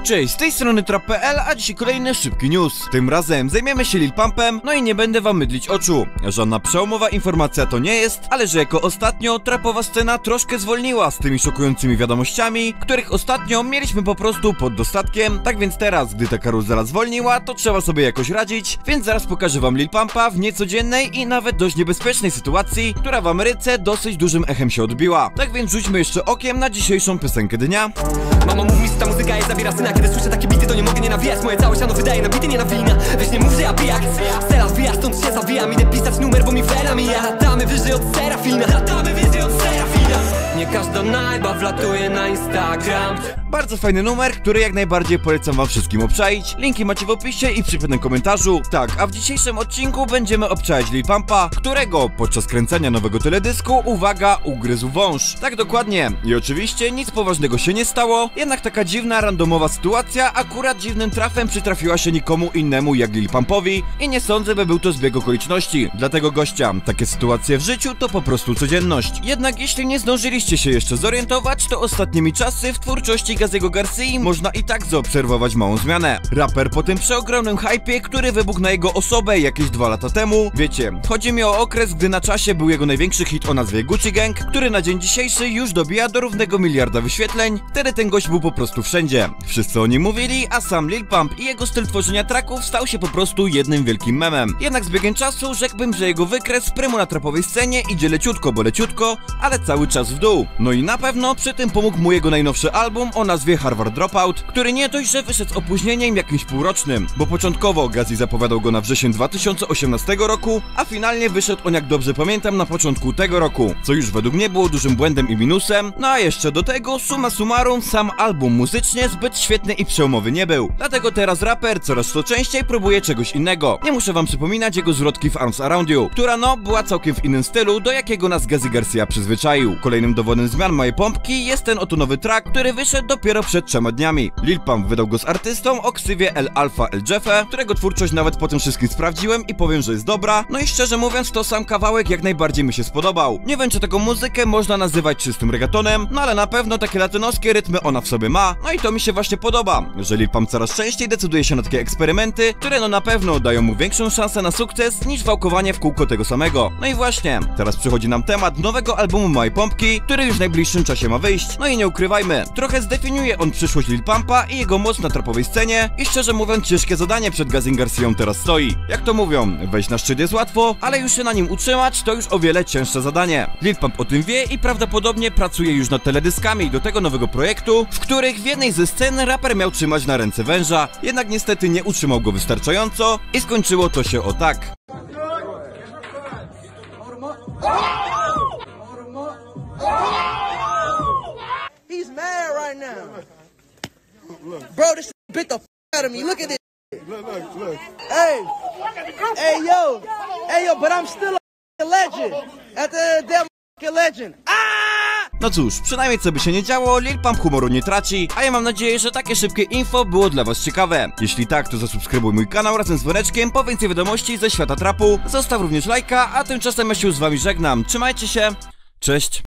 Cześć, z tej strony Trap.pl, a dzisiaj kolejny szybki news. Tym razem zajmiemy się Lil Pumpem, no i nie będę wam mydlić oczu. Żadna przełomowa informacja to nie jest, ale że jako ostatnio trapowa scena troszkę zwolniła z tymi szokującymi wiadomościami, których ostatnio mieliśmy po prostu pod dostatkiem. Tak więc teraz, gdy ta karuzela zwolniła, to trzeba sobie jakoś radzić, więc zaraz pokażę wam Lil Pumpa w niecodziennej i nawet dość niebezpiecznej sytuacji, która w Ameryce dosyć dużym echem się odbiła. Tak więc rzućmy jeszcze okiem na dzisiejszą piosenkę dnia. Mama mówi mi, że ta muzyka jest zabiera syna. Kiedy słyszę takie bity, to nie mogę nie nawijać. Moje całe siano wydaje na bity, nie na wina. Weź nie mów, że ja pijak. Teraz wyjaż, stąd się zawijam. Idę pisać numer, bo mi wena mija. Latamy wyżej od Serafina. Latamy wyżej od Serafina. Nie każda najba wlatuje na Instagram. Bardzo fajny numer, który jak najbardziej polecam wam wszystkim obczaić. Linki macie w opisie i przy pewnym komentarzu. Tak, a w dzisiejszym odcinku będziemy obczaić Lil Pumpa, którego podczas kręcenia nowego teledysku, uwaga, ugryzł wąż. Tak dokładnie. I oczywiście nic poważnego się nie stało, jednak taka dziwna, randomowa sytuacja akurat dziwnym trafem przytrafiła się nikomu innemu jak Lil Pumpowi i nie sądzę, by był to zbieg okoliczności. Dlatego gościa, takie sytuacje w życiu to po prostu codzienność. Jednak jeśli nie zdążyliście się jeszcze zorientować, to ostatnimi czasy w twórczości Gaziego Garcii można i tak zaobserwować małą zmianę. Raper po tym przeogromnym hypie, który wybuchł na jego osobę jakieś 2 lata temu, wiecie, chodzi mi o okres, gdy na czasie był jego największy hit o nazwie Gucci Gang, który na dzień dzisiejszy już dobija do równego miliarda wyświetleń. Wtedy ten gość był po prostu wszędzie. Wszyscy o nim mówili, a sam Lil Pump i jego styl tworzenia tracków stał się po prostu jednym wielkim memem. Jednak z biegiem czasu rzekłbym, że jego wykres prymu na trapowej scenie idzie leciutko, bo leciutko, ale cały czas w dół. No i na pewno przy tym pomógł mu jego najnowszy album o nazwie Harvard Dropout, który nie dość, że wyszedł z opóźnieniem jakimś półrocznym, bo początkowo Gazi zapowiadał go na wrzesień 2018 roku, a finalnie wyszedł on, jak dobrze pamiętam, na początku tego roku, co już według mnie było dużym błędem i minusem. No a jeszcze do tego, summa summarum, sam album muzycznie zbyt świetny i przełomowy nie był. Dlatego teraz raper coraz to częściej próbuje czegoś innego. Nie muszę wam przypominać jego zwrotki w Arms Around You, która no była całkiem w innym stylu, do jakiego nas Gazi Garcia przyzwyczaił. Kolejnym dowodem zmian mojej pompki jest ten oto nowy track, który wyszedł dopiero przed 3 dniami. Lil Pump wydał go z artystą o ksywie El Alfa El Jeffe, którego twórczość nawet po tym wszystkim sprawdziłem i powiem, że jest dobra. No i szczerze mówiąc, to sam kawałek jak najbardziej mi się spodobał. Nie wiem, czy taką muzykę można nazywać czystym reggaetonem, no ale na pewno takie latynoskie rytmy ona w sobie ma. No i to mi się właśnie podoba, że Lil Pump coraz częściej decyduje się na takie eksperymenty, które no na pewno dają mu większą szansę na sukces niż wałkowanie w kółko tego samego. No i właśnie, teraz przychodzi nam temat nowego albumu mojej pompki, który już w najbliższym czasie ma wyjść. No i nie ukrywajmy, trochę zdefiniuje on przyszłość Lil Pumpa i jego moc na trapowej scenie i szczerze mówiąc ciężkie zadanie przed Gazim Garcią teraz stoi. Jak to mówią, wejść na szczyt jest łatwo, ale już się na nim utrzymać to już o wiele cięższe zadanie. Lil Pump o tym wie i prawdopodobnie pracuje już nad teledyskami do tego nowego projektu, w których w jednej ze scen raper miał trzymać na ręce węża, jednak niestety nie utrzymał go wystarczająco i skończyło to się o tak. He's mad right now. Bro, this bit the out of me. Look at this. Look. Hey, yo, but I'm still a legend. At the damn legend. No cóż, przynajmniej co by się nie działo, Lil Pump humoru nie traci, a ja mam nadzieję, że takie szybkie info było dla was ciekawe. Jeśli tak, to zasubskrybuj mój kanał razem z dzwoneczkiem po więcej wiadomości ze świata trapu. Zostaw również lajka, a tymczasem ja się z wami żegnam. Trzymajcie się, cześć!